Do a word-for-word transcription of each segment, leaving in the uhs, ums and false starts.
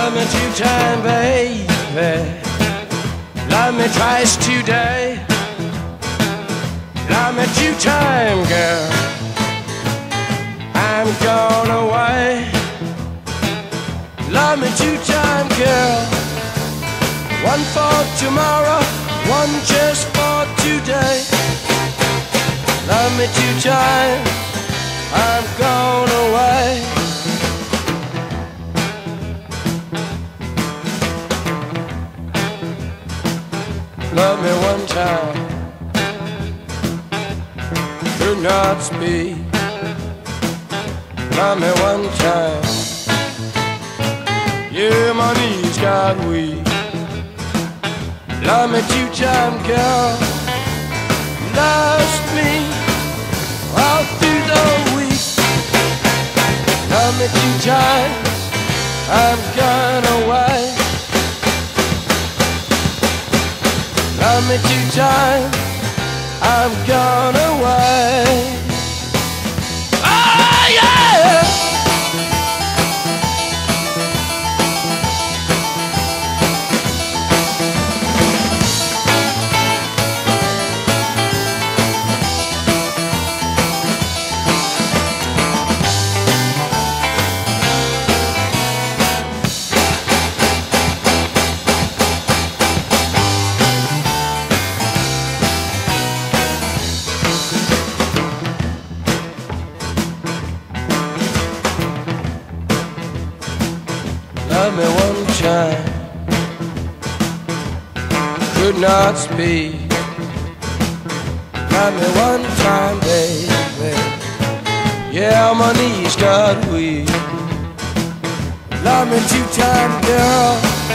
Love me two times, baby. Love me twice today. Love me two times, girl. I'm gone away. Love me two times, girl. One for tomorrow, one just for today. Love me two times, I'm gone away. Love me one time, could not speak. Love me one time, yeah, my knees got weak. Love me two times, girl. Lost me all through the week. Love me two times, I'm gone away. Love me two times, I'm gone away. Oh yeah! Love me one time, could not speak. Love me one time, baby. Yeah, my knees got weak. Love me two times, girl.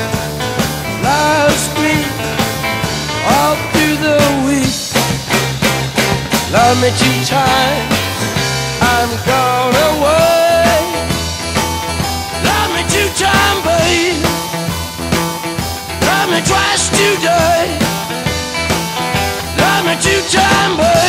Lost me all through the week. Love me two times, I'm gone away. Two time, babe. Love me twice today. Love me two time, babe.